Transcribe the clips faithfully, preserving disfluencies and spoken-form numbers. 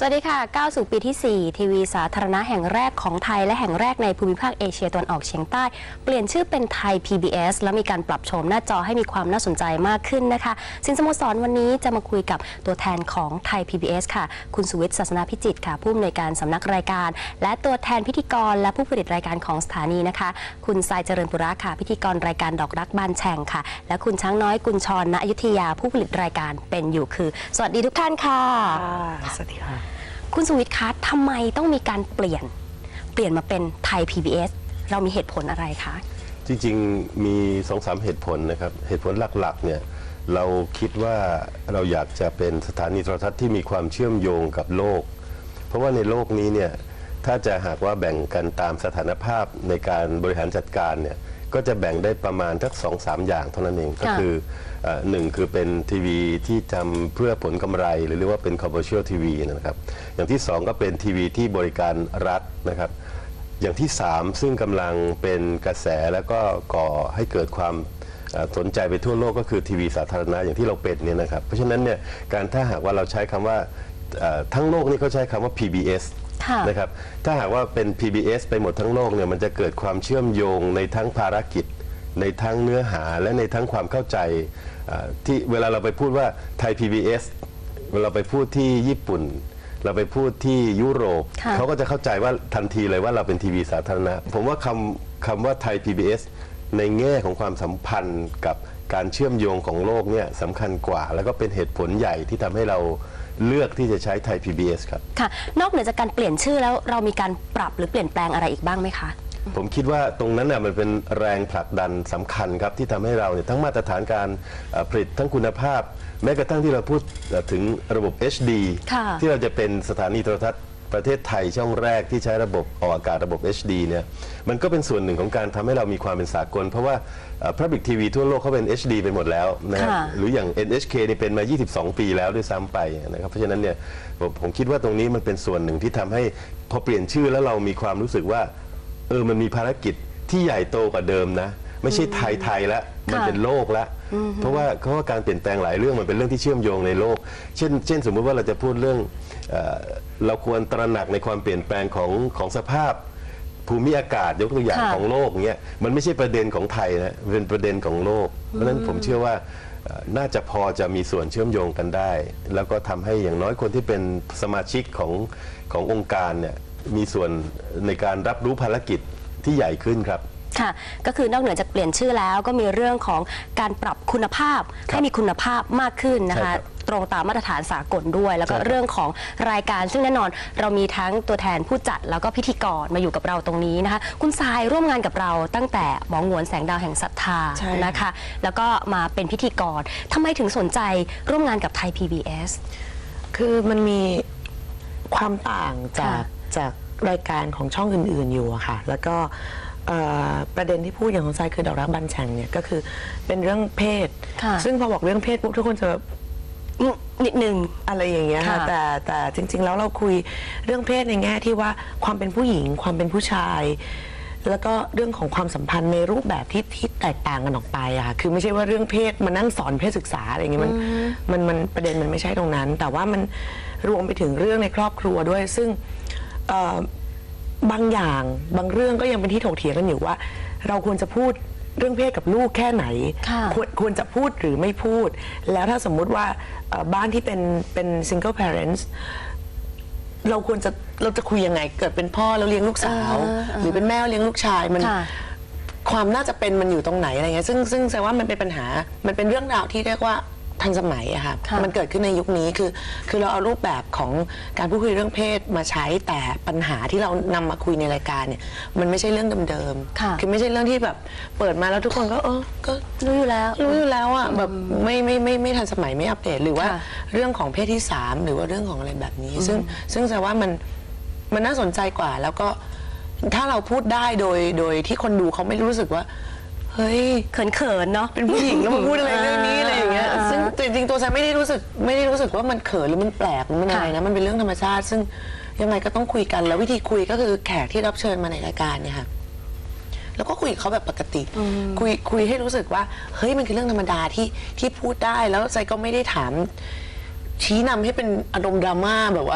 วัสดีค่ะก้าวสู่ปีที่สี่ทีวีสาธารณะแห่งแรกของไทยและแห่งแรกในภูมิภาคเอเชียตะวันออกเฉียงใต้เปลี่ยนชื่อเป็นไทย พี บี เอส และมีการปรับโฉมหน้าจอให้มีความน่าสนใจมากขึ้นนะคะสินสโมสรวันนี้จะมาคุยกับตัวแทนของไทย พี บี เอส ค่ะคุณสุวิทย์ศาสนาพิจิตรค่ะผู้อำนวยการสำนักรายการและตัวแทนพิธีกรและผู้ผลิตรายการของสถานีนะคะคุณทรายเจริญปุระค่ะพิธีกรรายการดอกรักบานแฉ่งค่ะและคุณช้างน้อยกุญชรณอยุธยาผู้ผลิตรายการเป็นอยู่คือสวัสดีทุกท่านค่ะสวัสดีค่ะคุณสุวิทย์คะทำไมต้องมีการเปลี่ยนเปลี่ยนมาเป็นไทย พี บี เอส เรามีเหตุผลอะไรคะจริงๆมีสองสามเหตุผลนะครับเหตุผลหลักๆเนี่ยเราคิดว่าเราอยากจะเป็นสถานีโทรทัศน์ที่มีความเชื่อมโยงกับโลกเพราะว่าในโลกนี้เนี่ยถ้าจะหากว่าแบ่งกันตามสถานภาพในการบริหารจัดการเนี่ยก็จะแบ่งได้ประมาณทักสองสามอย่างเท่านั้นเองก็คือหนึ่งคือเป็นทีวีที่ทำเพื่อผลกำไรหรือเรียกว่าเป็น commercial ทีวีนะครับอย่างที่สองก็เป็นทีวีที่บริการรัฐนะครับอย่างที่สามซึ่งกำลังเป็นกระแสแล้วก็ก่อให้เกิดความสนใจไปทั่วโลกก็คือทีวีสาธารณะอย่างที่เราเป็นเนี่ยนะครับเพราะฉะนั้นเนี่ยการถ้าหากว่าเราใช้คำว่าทั้งโลกนี่เขาใช้คำว่า พี บี เอส นะครับถ้าหากว่าเป็น พี บี เอส ไปหมดทั้งโลกเนี่ยมันจะเกิดความเชื่อมโยงในทั้งภารกิจในทั้งเนื้อหาและในทั้งความเข้าใจที่เวลาเราไปพูดว่าไทย พี บี เอส เวลาไปพูดที่ญี่ปุ่นเราไปพูดที่ยุโรปเขาก็จะเข้าใจว่าทันทีเลยว่าเราเป็นทีวีสาธารณะผมว่าคำคำว่าไทย พี บี เอส ในแง่ของความสัมพันธ์กับการเชื่อมโยงของโลกเนี่ยสำคัญกว่าแล้วก็เป็นเหตุผลใหญ่ที่ทำให้เราเลือกที่จะใช้ไทย พี บี เอส ครับค่ะนอกเหนือจากการเปลี่ยนชื่อแล้วเรามีการปรับหรือเปลี่ยนแปลงอะไรอีกบ้างไหมคะผมคิดว่าตรงนั้นน่ะมันเป็นแรงผลักดันสำคัญครับที่ทำให้เราเนี่ยทั้งมาตรฐานการผลิตทั้งคุณภาพแม้กระทั่งที่เราพูดถึงระบบ เอช ดี ที่เราจะเป็นสถานีโทรทัศน์ประเทศไทยช่องแรกที่ใช้ระบบออกอากาศระบบ เอช ดี เนี่ยมันก็เป็นส่วนหนึ่งของการทำให้เรามีความเป็นสากลเพราะว่า Public ที วี ทั่วโลกเขาเป็น เอช ดี ไปหมดแล้วนะครับหรืออย่าง เอ็น เอช เค นี่เป็นมายี่สิบสองปีแล้วด้วยซ้ำไปนะครับเพราะฉะนั้นเนี่ยผมผมคิดว่าตรงนี้มันเป็นส่วนหนึ่งที่ทำให้พอเปลี่ยนชื่อแล้วเรามีความรู้สึกว่าเออมันมีภารกิจที่ใหญ่โตกว่าเดิมนะไม่ใช่ไทยไทยแล้วมันเป็นโลกแล้วเพราะว่าเพราะว่าการเปลี่ยนแปลงหลายเรื่องมันเป็นเรื่องที่เชื่อมโยงในโลกเช่นเช่นสมมุติว่าเราจะพูดเรื่องเอ่อเราควรตระหนักในความเปลี่ยนแปลงของของสภาพภูมิอากาศยกตัวอย่างของโลกเงี้ยมันไม่ใช่ประเด็นของไทยนะเป็นประเด็นของโลกเพราะฉะนั้นผมเชื่อว่าน่าจะพอจะมีส่วนเชื่อมโยงกันได้แล้วก็ทำให้อย่างน้อยคนที่เป็นสมาชิกของขององค์การเนี่ยมีส่วนในการรับรู้ภารกิจที่ใหญ่ขึ้นครับค่ะก็คือนอกเหนือจากเปลี่ยนชื่อแล้วก็มีเรื่องของการปรับคุณภาพให้มีคุณภาพมากขึ้นนะคะตรงตามมาตรฐานสากลด้วยแล้วก็เรื่องของรายการซึ่งแน่นอนเรามีทั้งตัวแทนผู้จัดแล้วก็พิธีกรมาอยู่กับเราตรงนี้นะคะคุณทรายร่วมงานกับเราตั้งแต่หมอหงวนแสงดาวแห่งศรัทธานะคะแล้วก็มาเป็นพิธีกรทำไมถึงสนใจร่วมงานกับไทย พี บี เอสคือมันมีความต่างจากจากรายการของช่องอื่นๆอยู่อะค่ะแล้วก็ประเด็นที่พูดอย่างของทรายคือดอกรักบันแฉ่งเนี่ยก็คือเป็นเรื่องเพศซึ่งพอบอกเรื่องเพศปุ๊บทุกคนจะแบบนิดนึงอะไรอย่างเงี้ยค่ะแต่แต่จริงๆแล้วเราคุยเรื่องเพศในแง่ที่ว่าความเป็นผู้หญิงความเป็นผู้ชายแล้วก็เรื่องของความสัมพันธ์ในรูปแบบที่ที่แตกต่างกันออกไปอะค่ะคือไม่ใช่ว่าเรื่องเพศมานั่งสอนเพศศึกษาอะไรอย่างเงี้ยมันมันมันประเด็นมันไม่ใช่ตรงนั้นแต่ว่ามันรวมไปถึงเรื่องในครอบครัวด้วยซึ่งบางอย่างบางเรื่องก็ยังเป็นที่ถกเถียงกันอยู่ว่าเราควรจะพูดเรื่องเพศกับลูกแค่ไหนควรควรจะพูดหรือไม่พูดแล้วถ้าสมมุติว่าบ้านที่เป็นเป็น single parents เราควรจะเราจะคุยยังไงเกิดเป็นพ่อแล้วเลี้ยงลูกสาวหรือเป็นแม่เลี้ยงลูกชายมันความน่าจะเป็นมันอยู่ตรงไหนอะไรเงี้ยซึ่งซึ่งแสดงว่ามันเป็นปัญหามันเป็นเรื่องราวที่เรียกว่าทันสมัยอะค่ะมันเกิดขึ้นในยุคนี้คือคือเราเอารูปแบบของการพูดคุยเรื่องเพศมาใช้แต่ปัญหาที่เรานำมาคุยในรายการเนี่ยมันไม่ใช่เรื่องเดิมๆคือไม่ใช่เรื่องที่แบบเปิดมาแล้วทุกคนก็เออก็รู้อยู่แล้วรู้อยู่แล้วอะแบบไม่ไม่ไม่ไม่ทันสมัยไม่อัปเดตหรือว่าเรื่องของเพศที่สามหรือว่าเรื่องของอะไรแบบนี้ซึ่งซึ่งแสดงว่ามันมันน่าสนใจกว่าแล้วก็ถ้าเราพูดได้โดยโดยที่คนดูเขาไม่รู้สึกว่าเฮ้ยเขินๆเนาะเป็นผู้หญิงแล้วมาพูดอะไรเรื่องนี้อะไรอย่างเงี้ยซึ่งจริงๆตัวฉันไม่ได้รู้สึกไม่ได้รู้สึกว่ามันเขินหรือมันแปลกหรือมันอะไรนะมันเป็นเรื่องธรรมชาติซึ่งยังไงก็ต้องคุยกันแล้ววิธีคุยก็คือแขกที่รับเชิญมาในรายการเนี่ยค่ะแล้วก็คุยกับเขาแบบปกติคุยคุยให้รู้สึกว่าเฮ้ยมันคือเรื่องธรรมดาที่ที่พูดได้แล้วใจก็ไม่ได้ถามชี้นำให้เป็นอารมณ์ดราม่าแบบว่า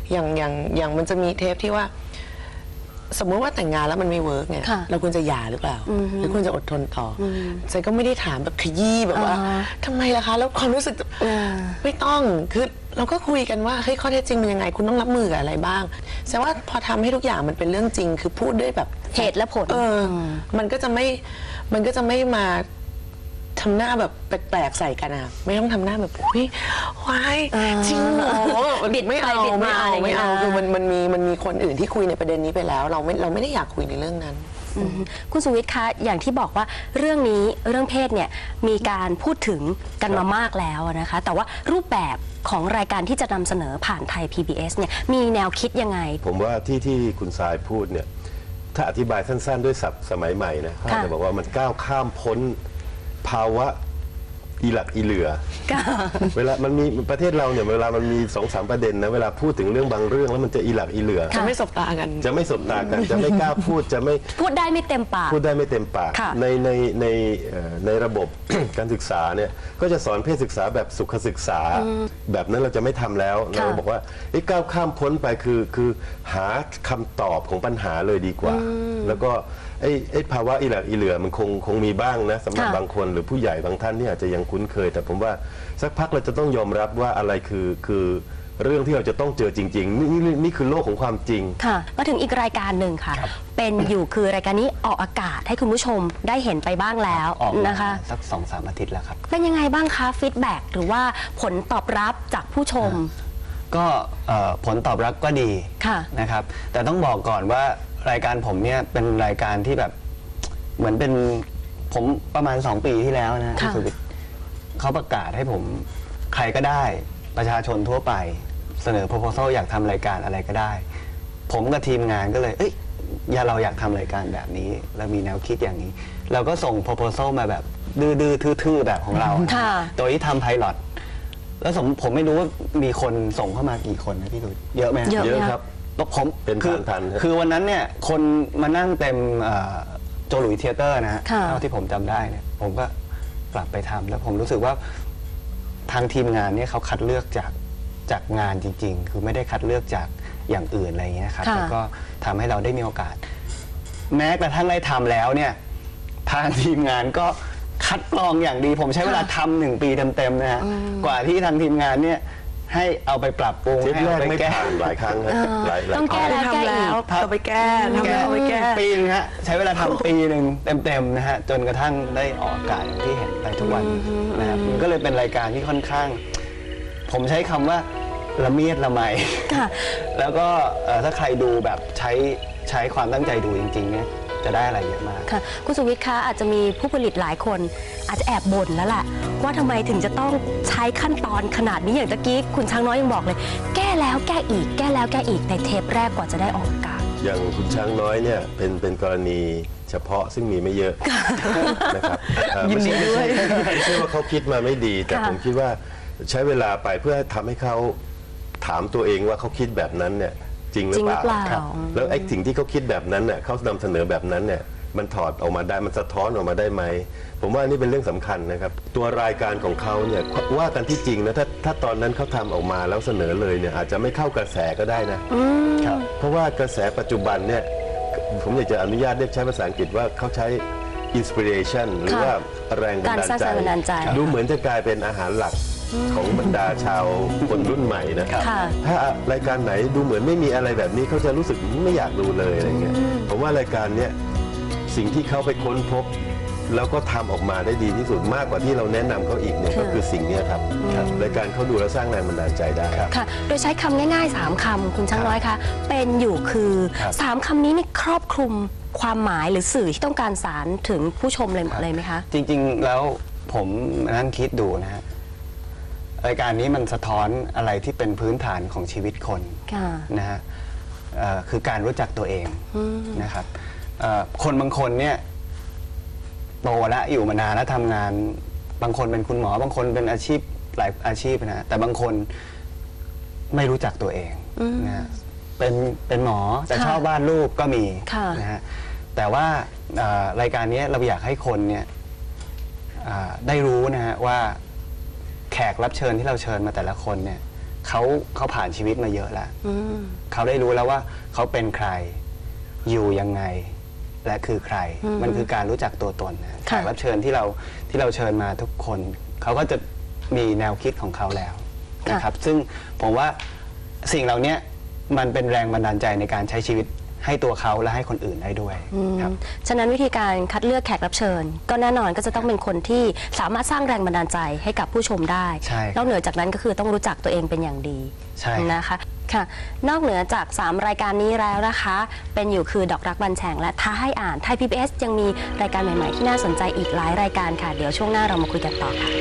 อย่างอย่างอย่างมันจะมีเทปที่ว่า สมมติว่าแต่งงานแล้วมันไม่เวิร์กเนี่ยค่ะเราควรจะหย่าหรือเปล่าอือฮึหรือควรจะอดทนต่ออใจก็ไม่ได้ถามแบบขยี้แบบว่าอ่าทำไมล่ะคะ แล้วความรู้สึกไม่ต้องคือเราก็คุยกันว่าเฮ้ยข้อเท็จจริงเป็นยังไง คุณต้องรับมือกับอะไรบ้างแสดงว่าพอทำให้ทุกอย่างมันเป็นเรื่องจริง คือพูดด้วยแบบเหตุและผลเอออมันก็จะไม่มันก็จะไม่มาทำหน้าแบบแปลกๆใส่กันอะไม่ต้องทำหน้าแบบเฮ้ยวายจริงเหรอบิดไม่ไปเอาบิดไม่มาเอาอะไรอย่างเงี้ไม่ยเอานะคือมันมันมีมันมีคนอื่นที่คุยในประเด็นนี้ไปแล้ว เราไม่เราไม่ได้อยากคุยในเรื่องนั้นอืมคุณสุวิทย์คะอย่างที่บอกว่าเรื่องนี้เรื่องเพศเนี่ยมีการพูดถึงกันมามากแล้วนะคะ แต่ว่ารูปแบบของรายการที่จะนำเสนอผ่านไทย พี บี เอส เนี่ยมีแนวคิดยังไงผมว่าที่ที่คุณสายพูดเนี่ยถ้าอธิบายสั้นๆด้วยศัพท์สมัยใหม่นะเขาอาจจะบอกว่ามันก้าวข้ามพ้นภาวะอีหลักอีเหลือ เวลามันมีประเทศเราเนี่ยเวลามันมีสองสามประเด็นนะเวลาพูดถึงเรื่องบางเรื่องแล้วมันจะอีหลักอีเหลือจะไม่สบตากันจะไม่สบตากันจะไม่กล้าพูดจะไม่พูดได้ไม่เต็มปากพูดได้ไม่เต็มปากค่ะในในในเอ่อในระบบ การศึกษาเนี่ยก็จะสอนเพศศึกษาแบบสุขศึกษา แบบนั้นเราจะไม่ทำแล้วค่ะเราบอกว่าไอ้ก้าวข้ามพ้นไปคือคือหาคำตอบของปัญหาเลยดีกว่า แล้วก็ไอ้ไอ้ภาวะอีหลักอีเหลือมันคงคงมีบ้างนะสำหรับบางคนหรือผู้ใหญ่บางท่านที่อาจจะยังคุ้นเคย แต่ผมว่าสักพักเราจะต้องยอมรับว่าอะไรคือคือเรื่องที่เราจะต้องเจอจริงๆนี่นี่นี่คือโลกของความจริงค่ะมาถึงอีกรายการหนึ่งค่ะ เป็นอยู่คือรายการนี้ออกอากาศให้คุณผู้ชมได้เห็นไปบ้างแล้วออกมานะคะสักสองสามอาทิตย์แล้วครับเป็นยังไงบ้างคะฟีดแบ็กหรือว่าผลตอบรับจากผู้ชมก็เอ่อผลตอบรับก็ดีค่ะนะครับ แต่ต้องบอกก่อนว่ารายการผมเนี่ยเป็นรายการที่แบบเหมือนเป็นผมประมาณสองปีที่แล้วนะค่ะที่สุวิทย์เขาประกาศให้ผมใครก็ได้ประชาชนทั่วไปเสนอ proposal อยากทำรายการอะไรก็ได้ ผมกับทีมงานก็เลยเอ้ยอย่าเราอยากทำรายการแบบนี้เรามีแนวคิดอย่างนี้ เราก็ส่ง proposal มาแบบดื้อๆทื่อๆแบบของเราค่ะโดยที่ทำไพลอตแล้วผมผมไม่รู้ว่ามีคนส่งเข้ามากี่คนนะพี่ดุยเยอะไหมเยอะเยอะครับแล้วผมเป็นคือพันๆครับคือวันนั้นเนี่ยคนมานั่งเต็มเอ่อโจหลุยเทเตอร์นะฮะค่ะเท่าที่ผมจำได้เนี่ยผมก็กลับไปทำแล้วผมรู้สึกว่าทางทีมงานเนี่ยเขาคัดเลือกจากจากงานจริง ๆ คือไม่ได้คัดเลือกจากอย่างอื่นอะไรอย่างเงี้ยครับค่ะแล้วก็ทำให้เราได้มีโอกาส แม้กระทั่งได้ทำแล้วเนี่ยทางทีมงานก็คัดกรองอย่างดี ผมใช้เวลาทำหนึ่งปีเต็มๆนะฮะกว่าที่ทางทีมงานเนี่ยให้เอาไปปรับปรุงเทปให้แรเอากไปไม่แก้ผ่านหลายครั้งครับหลายหลายต้องครั้แก้งแล้วทำแล้วเอาไปแก้ทำแล้วเอาไปแก้ปีนึงฮะใช้เวลาทำปีหนึ่งเต็มๆนะฮะจนกระทั่งได้ออกอากาศอย่างที่เห็นไปทุกวันนะครับมันก็เลยเป็นรายการที่ค่อนข้าง ผมใช้คำว่าละเมียดละไมค่ะแล้วก็เอ่อถ้าใครดูแบบใช้ใช้ความตั้งใจดูจริงๆเนี่ยจะได้อะไรเยอะมากค่ะคุณสุวิทย์คะอาจจะมีผู้ผลิตหลายคนอาจจะแอบบ่นแล้วแหละว่าทำไมถึงจะต้องใช้ขั้นตอนขนาดนี้อย่างตะกี้คุณช้างน้อยยังบอกเลย แก้แล้วแก้อีก แก้แล้วแก้อีกในเทปแรกกว่าจะได้ออกอากาศอย่างคุณช้างน้อยเนี่ยเป็นเป็นกรณีเฉพาะซึ่งมีไม่เยอะนะครับเอ่อยินดีด้วยไม่ใช่ไม่ใช่ว่าเขาคิดมาไม่ดี แต่ค่ะผมคิดว่าใช้เวลาไปเพื่อทำให้เขาถามตัวเองว่าเขาคิดแบบนั้นเนี่ยจริงหรือเปล่าจริงหรือเปล่าครับแล้วไอ้สิ่งที่เขาคิดแบบนั้นเนี่ยเขานำเสนอแบบนั้นเนี่ยมันถอดออกมาได้มันสะท้อนออกมาได้ไหมผมว่านี่เป็นเรื่องสำคัญนะครับตัวรายการของเขาเนี่ยว่ากันที่จริงนะถ้าถ้าตอนนั้นเขาทำออกมาแล้วเสนอเลยเนี่ยอาจจะไม่เข้ากระแสก็ได้นะครับเพราะว่ากระแสปัจจุบันเนี่ยผมอยากจะอนุญาตเรียกใช้ภาษาอังกฤษว่าเขาใช้ inspiration หรือค่ะว่าแรงบันการดาลสร้างใจแรงบันดาลใจดูเหมือนจะกลายเป็นอาหารหลักของบรรดาชาวคนรุ่นใหม่นะค่ะถ้ารายการไหนดูเหมือนไม่มีอะไรแบบนี้เขาจะรู้สึกไม่อยากดูเลยอะไรเงี้ยผมว่ารายการเนี้ยสิ่งที่เขาไปค้นพบ แล้วก็ทำออกมาได้ดีที่สุดมากกว่าที่เราแนะนำเขาอีกเนี่ยค่ะก็คือสิ่งเนี้ยครับรายการเขาดูแล้วสร้างแรงบันดาลใจได้ค่ะ โดยใช้คำง่ายๆ สามคำคุณช้างน้อยคะเป็นอยู่คือครับสามคำนี้นี่ครอบคลุมความหมายหรือสื่อที่ต้องการสารถึงผู้ชมเลยเลยไหมคะจริงๆแล้วผมมานั่งคิดดูนะฮะรายการนี้มันสะท้อนอะไรที่เป็นพื้นฐานของชีวิตคนค่ะนะฮะเอ่อคือการรู้จักตัวเองนะครับเอ่อคนบางคนเนี่ยโตแล้วอยู่มานานแล้วทำงานบางคนเป็นคุณหมอบางคนเป็นอาชีพหลายอาชีพนะแต่บางคนไม่รู้จักตัวเองนะฮะเป็นเป็นหมอแต่ค่ะชอบวาดรูปก็มีค่ะนะฮะแต่ว่าเอ่อรายการนี้เราอยากให้คนเนี่ยอ่าได้รู้นะฮะว่าแขกรับเชิญที่เราเชิญมาแต่ละคนเนี่ยเขาเขาผ่านชีวิตมาเยอะแล้วอืมเขาได้รู้แล้วว่าเขาเป็นใครอยู่ยังไงและคือใครอืมมันคือการรู้จักตัวตนนะแขค่ะกรับเชิญที่เราที่เราเชิญมาทุกคนเขาก็จะมีแนวคิดของเขาแล้วนะครับ ซึ่งผมว่าสิ่งเหล่านี้มันเป็นแรงบันดาลใจในการใช้ชีวิตให้ตัวเขาและให้คนอื่นได้ด้วยอืมครับฉะนั้นวิธีการคัดเลือกแขกรับเชิญ ก็แน่นอนก็จะต้องเป็นคนที่สามารถสร้างแรงบันดาลใจให้กับผู้ชมได้ใช่ครับนอกเหนือจากนั้นก็คือต้องรู้จักตัวเองเป็นอย่างดีใช่ครับนะคะค่ะ นอกเหนือจาก สาม รายการนี้แล้วนะคะ เป็นอยู่คือดอกรักบันแฉงและท้าให้อ่านไทย พี บี เอส ยังมีรายการใหม่ๆที่น่าสนใจอีกหลายรายการค่ะ เดี๋ยวช่วงหน้าเรามาคุยกันต่อค่ะ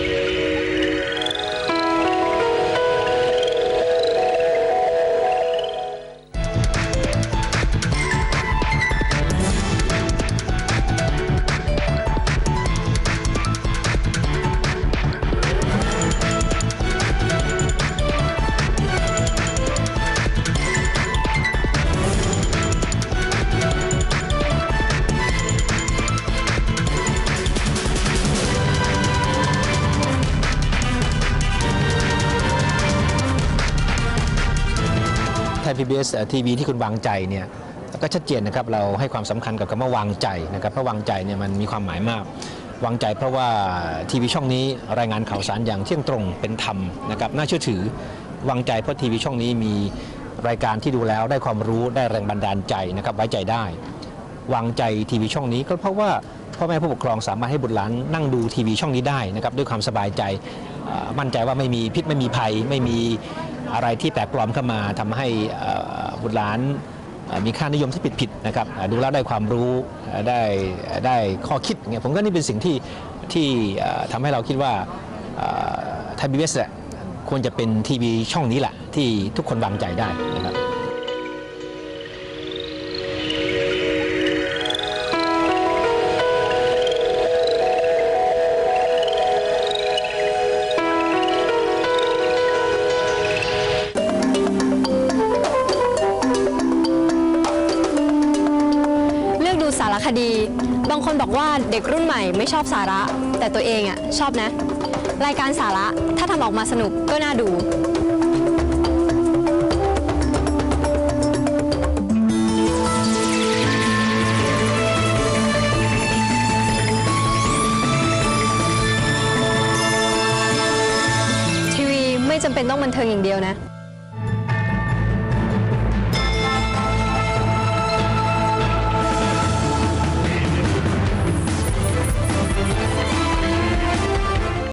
ไทย พี บี เอส ทีวีที่คุณวางใจเนี่ยก็ชัดเจนนะครับเราให้ความสำคัญกับคำว่าวางใจนะครับเพราะวางใจเนี่ยมันมีความหมายมากวางใจเพราะว่าทีวีช่องนี้รายงานข่าวสารอย่างเที่ยงตรงเป็นธรรมนะครับน่าเชื่อถือวางใจเพราะทีวีช่องนี้มีรายการที่ดูแล้วได้ความรู้ได้แรงบันดาลใจนะครับไว้ใจได้วางใจทีวีช่องนี้ก็เพราะว่าพ่อแม่ผู้ปกครองสามารถให้บุตรหลานนั่งดูทีวีช่องนี้ได้นะครับด้วยความสบายใจเอ่อมั่นใจว่าไม่มีพิษไม่มีภัยไม่มีอะไรที่แปลกปลอมเข้ามาทำให้เอ่อบุตรหลานเอ่อมีค่านิยมที่ผิดๆนะครับเอ่อดูแล้วได้ความรู้เอ่อได้ได้ข้อคิดอย่างเงี้ยผมก็นี่เป็นสิ่งที่ที่เอ่อทำให้เราคิดว่าไทย พี บี เอส ควรจะเป็นทีวีช่องนี้แหละที่ทุกคนวางใจได้นะครับเลือกดูสารคดี บางคนบอกว่าเด็กรุ่นใหม่ไม่ชอบสาระ แต่ตัวเองอ่ะชอบนะ รายการสาระถ้าทำออกมาสนุกก็น่าดู ทีวีไม่จำเป็นต้องบันเทิงอย่างเดียวนะ